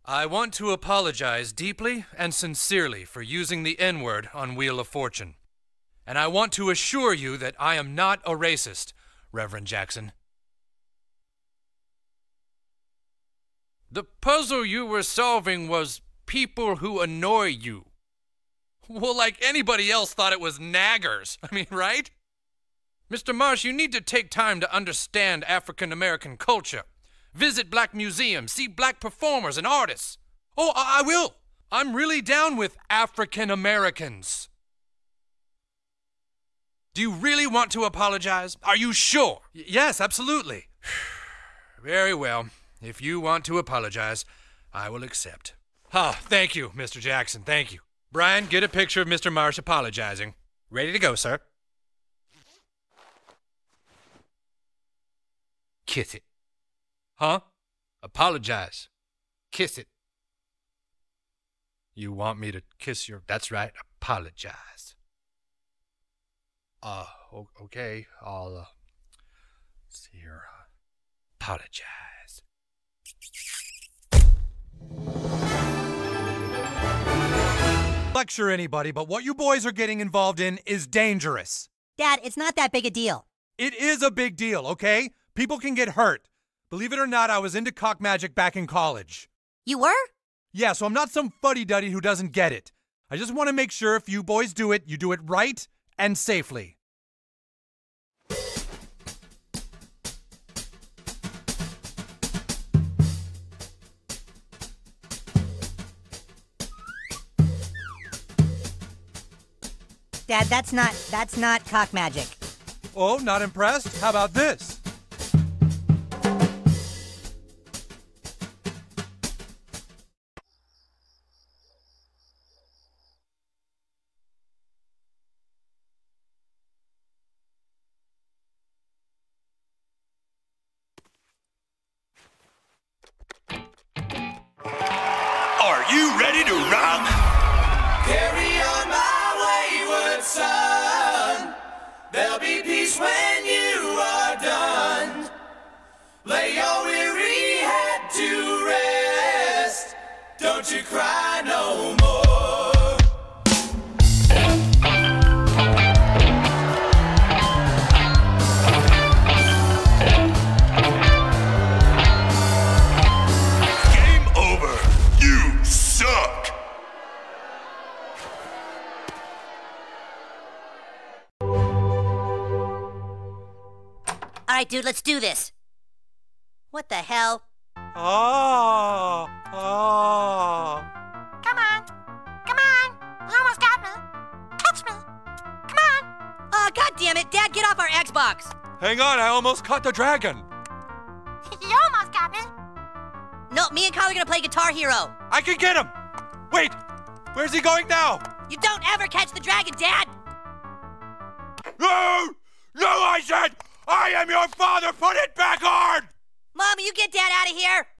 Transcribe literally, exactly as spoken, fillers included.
I want to apologize deeply and sincerely for using the N-word on Wheel of Fortune. And I want to assure you that I am not a racist, Reverend Jackson. The puzzle you were solving was people who annoy you. Well, like anybody else thought it was naggers. I mean, right? Mister Marsh, you need to take time to understand African American culture. Visit black museums, see black performers and artists. Oh, I, I will. I'm really down with African Americans. Do you really want to apologize? Are you sure? Y- yes, absolutely. Very well. If you want to apologize, I will accept. Ah, thank you, Mister Jackson. Thank you. Brian, get a picture of Mister Marsh apologizing. Ready to go, sir. Kiss it. Huh? Apologize. Kiss it. You want me to kiss your... That's right, apologize. Uh, okay, I'll, uh... Let's see here. Apologize. Lecture anybody, but what you boys are getting involved in is dangerous. Dad, it's not that big a deal. It is a big deal, okay? People can get hurt. Believe it or not, I was into cock magic back in college. You were? Yeah, so I'm not some fuddy-duddy who doesn't get it. I just want to make sure if you boys do it, you do it right and safely. Dad, that's not, that's not cock magic. Oh, not impressed? How about this? Are you ready to rock? Carry on my wayward son. There'll be peace when you are done. Lay your weary head to rest. Don't you cry no more. Game over. You suck. All right, dude, let's do this. What the hell? Oh, oh. Come on. Come on. You almost got me. Catch me. Come on. Oh, God damn it. Dad, get off our Xbox. Hang on, I almost caught the dragon. You almost got me. No, me and Kyle are gonna play Guitar Hero. I can get him. Wait, where's he going now? You don't ever catch the dragon, Dad. No! No, I said! I am your father! Put it back on! Mom, will you get Dad out of here?